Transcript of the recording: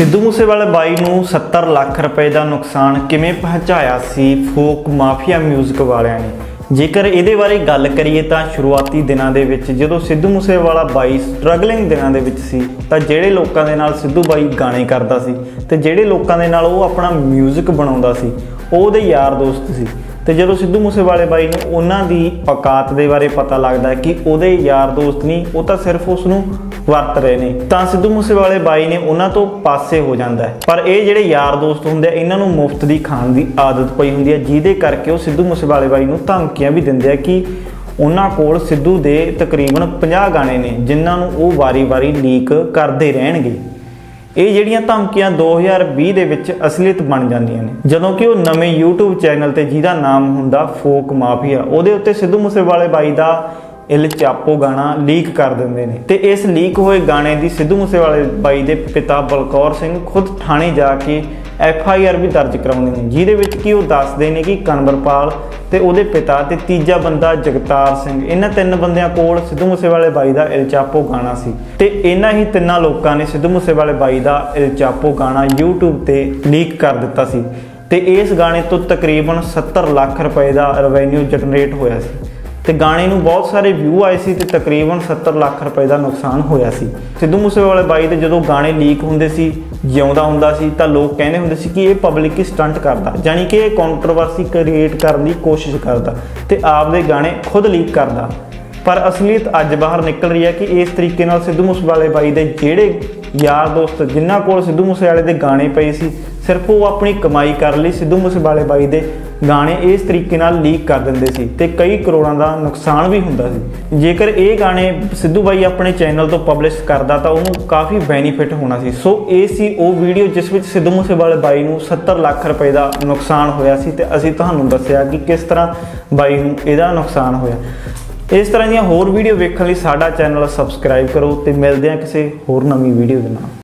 Sidhu Moosewale by नूं 70 लाख रुपए का नुकसान किवें पहुंचाया सी फोक माफिया म्यूजिक वालियां ने। जेकर इहदे बारे गल करिए तां शुरुआती दिनां दे विच जदों सिद्धू मूसेवाला बाई स्ट्रगलिंग दिनां दे विच सी तां जिहड़े लोकां दे नाल सिद्धू बाई गाने करदा सी ते जिहड़े लोकां दे नाल ओह अपना म्यूजिक बनाउंदा सी ओहदे यार दोस्त सी। तो जो सिद्धू मूसेवाले बाई नूं उन्हां दी औकात दे बारे पता लगदा कि उहदे यार दोस्त नहीं, वो तो सिर्फ उसनूं वरत रहे ने, तां सिद्धू मूसेवाले बाई ने उन्हां तो पासे हो जांदा है। पर ये जिहड़े यार दोस्त हुंदे आ इन्हां नूं मुफ्त दी खाण दी आदत पई हुंदी है, जिहदे करके वो सिद्धू मूसेवाले बाई नूं धमकियां भी दिंदे आ कि उन्हां कोल सिद्धू दे तकरीबन 50 गाने ने जिन्हां नूं वो वारी वारी लीक करदे रहणगे। ये ਜਿਹੜੀਆਂ ਧਮਕੀਆਂ 2020 ਦੇ ਵਿੱਚ ਅਸਲੀਅਤ ਬਣ ਜਾਂਦੀਆਂ ਨੇ ਜਦੋਂ ਕਿ ਉਹ ਨਵੇਂ YouTube ਚੈਨਲ ਤੇ ਜਿਹਦਾ ਨਾਮ ਹੁੰਦਾ ਫੋਕ ਮਾਫੀਆ ਉਹਦੇ ਉੱਤੇ ਸਿੱਧੂ ਮੂਸੇਵਾਲੇ ਬਾਈ ਦਾ ਇਲ ਚਾਪੋ ਗਾਣਾ ਲੀਕ ਕਰ ਦਿੰਦੇ ਨੇ ਤੇ ਇਸ ਲੀਕ ਹੋਏ ਗਾਣੇ ਦੀ ਸਿੱਧੂ ਮੂਸੇਵਾਲੇ ਬਾਈ ਦੇ ਪਿਤਾ ਬਲਕੌਰ ਸਿੰਘ ਖੁਦ ਥਾਣੇ ਜਾ ਕੇ FIR भी दर्ज करवाते हैं जिहदे विच कि वो दसदे ने कि कनवरपाल ते उहदे पिता ते तीजा बंदा जगतार सिंह इन्हां तिंन बंदियां कोल सिद्धू मूसेवाले बाई दा इल चापो गाना सी ते इन्हां ही तिन्नां लोकां ने सिद्धू मूसेवाले बाई दा इल चापो गाना YouTube ते लीक कर दिता सी ते इस गाने तो तकरीबन 70 लाख रुपए का रेवेन्यू जनरेट होया सी ते गाने नूं बहुत सारे व्यू आए सी ते तकरीबन 70 लाख रुपए का नुकसान होया सी। सिद्धू मूसेवाले बाई दे जदों गाने लीक हुंदे सी जिउंदा हुंदा सी तां लोग कहंदे हुंदे सी कि ये पब्लिक ही स्टंट करदा, जानी कि कॉन्ट्रोवर्सी क्रिएट करने की कोशिश करदा ते आपदे गाने खुद लीक करदा। पर असलीयत अज बाहर निकल रही है कि इस तरीके नाल सिद्धू मूसेवाले बाई दे जिहड़े यार दोस्त जिन्हां कोल सिद्धू मूसेवाले दे गाने पए सी सिर्फ वो अपनी कमाई कर लई सिद्धू मूसेवाले बाई दे गाने इस तरीके नाल लीक कर दिंदे सी ते कई करोड़ां दा नुकसान भी हुंदा सी। जेकर ये गाने सिद्धू बाई अपने चैनल तो पब्लिश करदा तां उहनूं काफ़ी बेनीफिट होना सी। सो ये सी वो वीडियो जिस विच सिद्धू मूसेवाले बाई नूं 70 लाख रुपए का नुकसान होया सी ते असीं तुहानूं दस्सिआ कि किस तरह बाई नूं इहदा नुकसान होया। इस तरह दी होर वीडियो वेखण लई साडा चैनल सबसक्राइब करो ते मिलदे हां किसी होर नवीं वीडियो दे नाल।